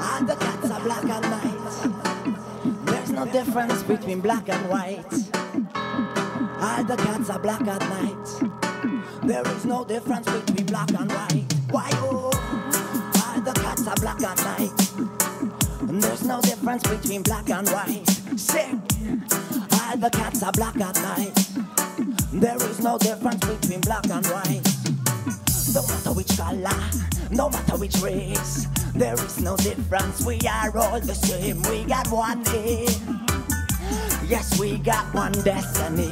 All the cats are black and white. There's no difference between black and white. All the cats are black at night. There is no difference between black and white. Why oh? All the cats are black at night. There's no difference between black and white. Sing. All the cats are black at night. There is no difference between black and white. No matter which color, no matter which race, there is no difference, we are all the same. We got one aim, yes, we got one destiny.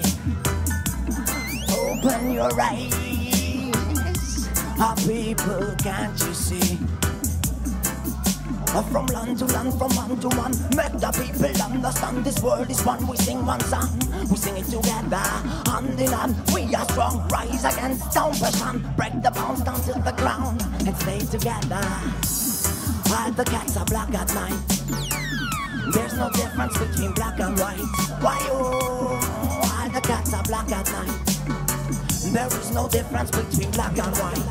Open your eyes, our people, can't you see? From land to land, from man to man, make the people understand this world is one. We sing one song, we sing it together, hand in hand. We are strong, rise against oppression, break the bounds down to the ground and stay together. All the cats are black at night. There's no difference between black and white. Why oh? All the cats are black at night. There is no difference between black and white.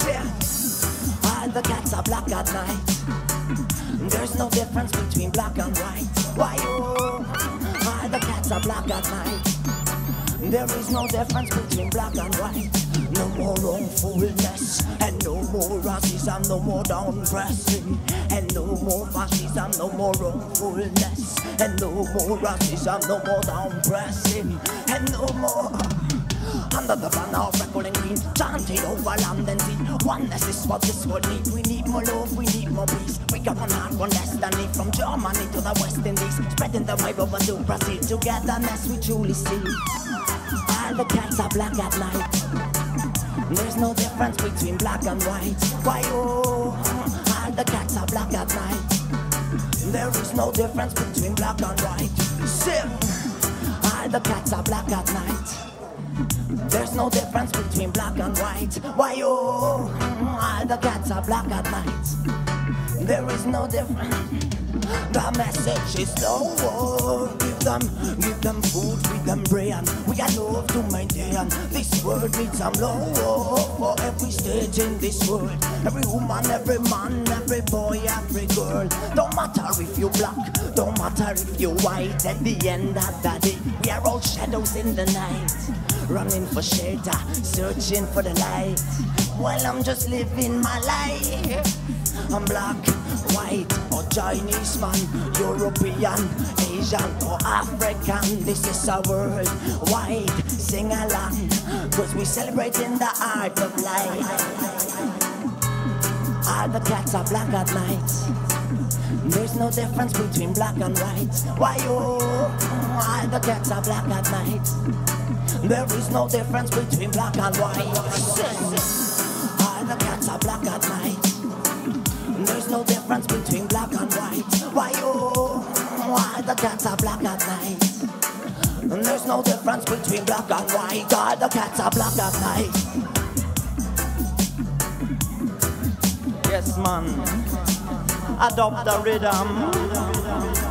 All the cats are black at night. There's no difference between black and white. Why oh? All the cats are black at night. There is no difference between black and white. No more wrongfulness, and no more racism, no more down pressing, and no more fascism, no more wrongfulness, and no more racism, no more down pressing, and no more. Under the banner of red, gold and green, chanting over land and sea. Oneness is what this world needs. We need more love, we need more peace. We got one heart, one destiny, from Germany to the West Indies, spreading the wave over to Brazil. Togetherness we truly see. All the cats are black at night. There's no difference between black and white. Why oh? All the cats are black at night. There is no difference between black and white. Sing. All the cats are black at night. There's no difference between black and white. Why oh? All the cats are black at night. There is no difference. The message is low. Give them food, feed them brain. We got love to maintain. This world needs some love for every stage in this world. Every woman, every man, every boy, every girl. Don't matter if you're black, don't matter if you're white. At the end of the day, we are all shadows in the night, running for shelter, searching for the light. While I'm just living my life. I'm black, white, or Chinese man, European, Asian, or African. This is our world wide. Sing along, cause we celebrating the art of life. All the cats are black at night. There's no difference between black and white. Why oh? All the cats are black at night. There is no difference between black and white. All the cats are black at night. There's no difference between black and white. Why oh? All the cats are black at night. There's no difference between black and white. All the cats are black at night. Yes man, adopt the rhythm.